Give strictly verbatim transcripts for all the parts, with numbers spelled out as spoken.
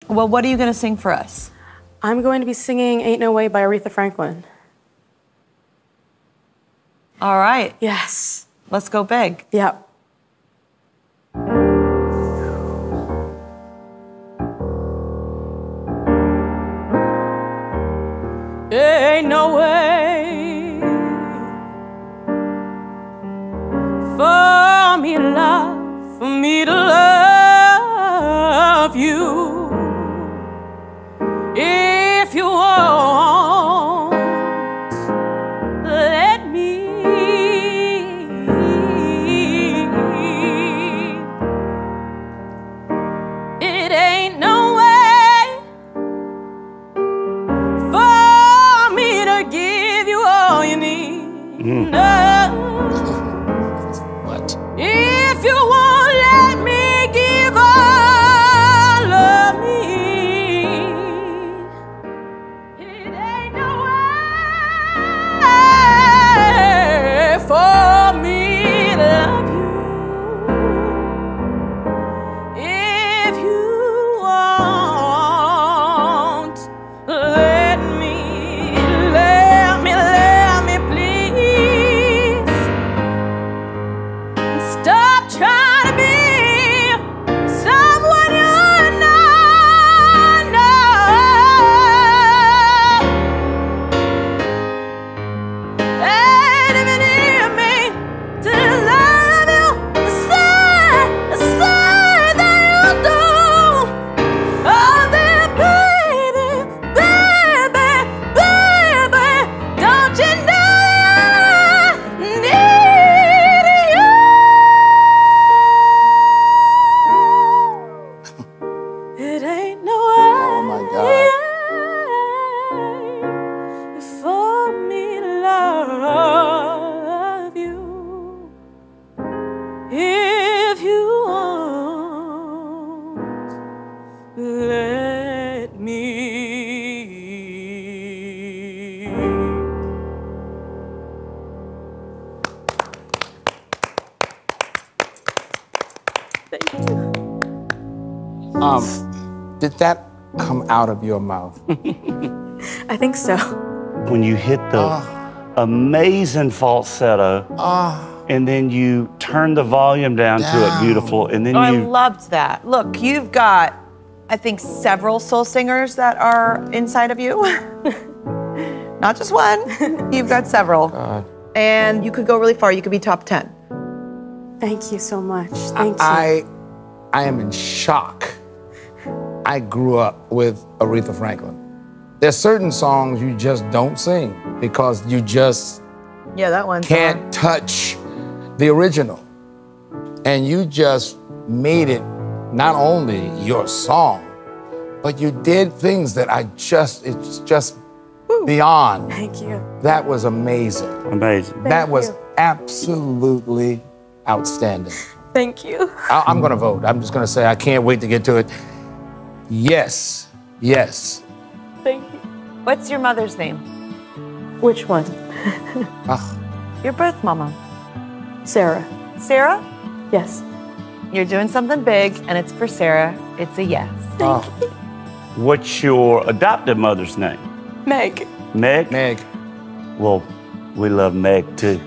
Well, what are you going to sing for us? I'm going to be singing Ain't No Way by Aretha Franklin. All right. Yes. Let's go big. Yep. Ain't no way for me to love, for me to love you. If you won't let me, it ain't no way for me to give you all you need. Mm. No. What? If you won't let me give all of me, it ain't no way for me to love you. If you won't let me, let me, let me please stop trying to be someone you're not. No. And if you need me to love you, say, say that you do. Oh, then baby, baby, baby, don't you know I need you? It ain't no way. Oh my God. For me to love you. If you won't let me. Thank you. Um, did that come out of your mouth? I think so. When you hit the Ah. amazing falsetto, Ah. and then you turn the volume down, to it, Down. beautiful, and then Oh, I you... loved that. Look, you've got, I think, several soul singers that are inside of you. Not just one. You've got several. God. And you could go really far. You could be top ten. Thank you so much. Thank you. I, I am in shock. I grew up with Aretha Franklin. There's certain songs you just don't sing because you just Yeah, that one. can't touch the original. And you just made it not only your song, but you did things that I just, it's just beyond. Thank you. That was amazing. Amazing. that was you. absolutely outstanding. Thank you. I, I'm gonna vote. I'm just gonna say I can't wait to get to it. Yes, yes. Thank you. What's your mother's name? Which one? Ah, Your birth mama. Sarah. Sarah? Yes. You're doing something big, and it's for Sarah. It's a yes. ah, What's your adopted mother's name? Meg. Meg? Meg. Well, we love Meg, too.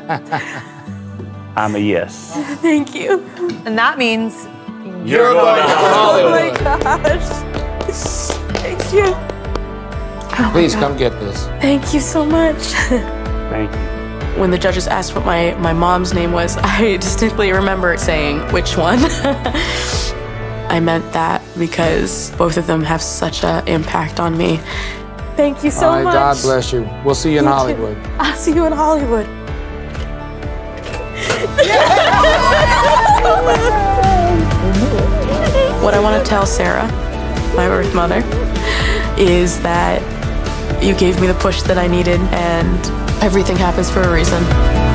I'm a yes. Thank you. And that means You're going to Oh my Hollywood. gosh. Thank you. Oh my Please God. come get this. Thank you so much. Thank you. When the judges asked what my, my mom's name was, I distinctly remember saying, which one? I meant that because both of them have such an impact on me. Thank you so All right, much. God bless you. We'll see you in You too. Hollywood. I'll see you in Hollywood. What I want to tell Sarah, my birth mother, is that you gave me the push that I needed, and everything happens for a reason.